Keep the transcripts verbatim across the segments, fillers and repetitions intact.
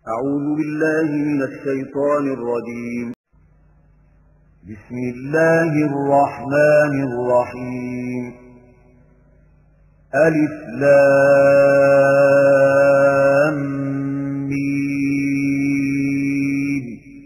أعوذ بالله من الشيطان الرجيم. بسم الله الرحمن الرحيم. ألف لام ميم.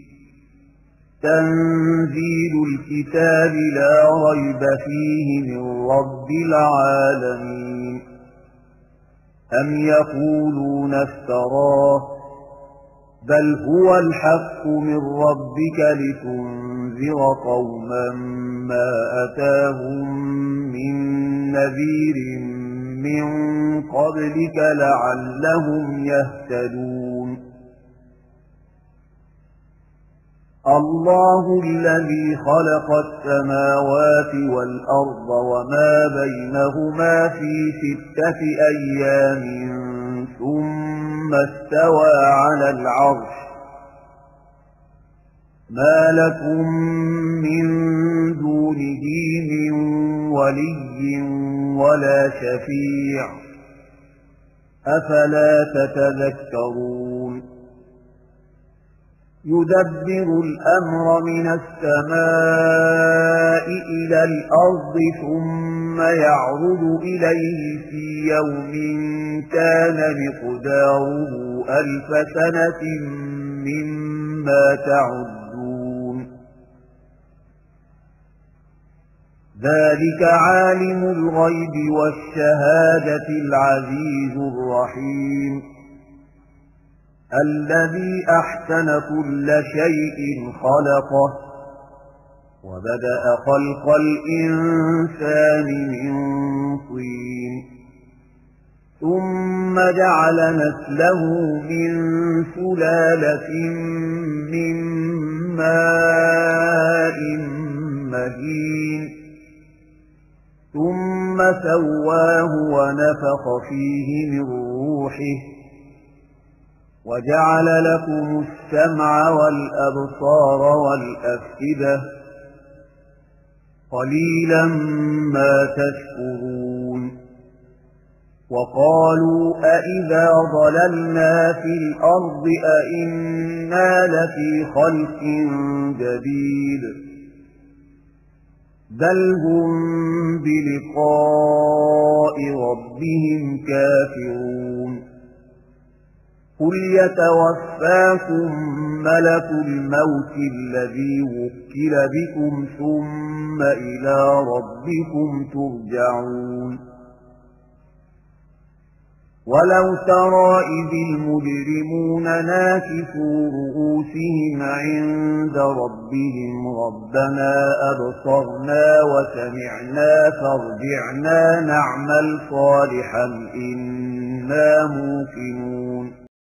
تنزيل الكتاب لا ريب فيه من رب العالمين. أم يقولون افتراه بل هو الحق من ربك لتنذر قوما ما أتاهم من نذير من قبلك لعلهم يهتدون. الله الذي خلق السماوات والأرض وما بينهما في ستة أيام ثم استوى على العرش. ما لكم من دونه من ولي ولا شفيع أفلا تتذكرون. يدبر الأمر من السماء إلى الأرض ثم يعرج إليه في يوم كان مقداره ألف سنة مما تعدون. ذلك عالم الغيب والشهادة العزيز الرحيم الذي أحسن كل شيء خلقه وبدأ خلق الإنسان من طين ثم جعل نسله من سلالة من ماء مهين ثم سواه ونفخ فيه من روحه وجعل لكم السمع والأبصار والأفئدة قليلا ما تشكرون. وقالوا أئذا ضللنا في الأرض أئنا لفي خلق جديد بل هم بلقاء ربهم كافرون. قل يتوفاكم ملك الموت الذي وكل بكم ثم إلى ربكم ترجعون. ولو ترى إذ المجرمون ناكسوا رؤوسهم عند ربهم ربنا أبصرنا وسمعنا فارجعنا نعمل صالحا إنا موقنون.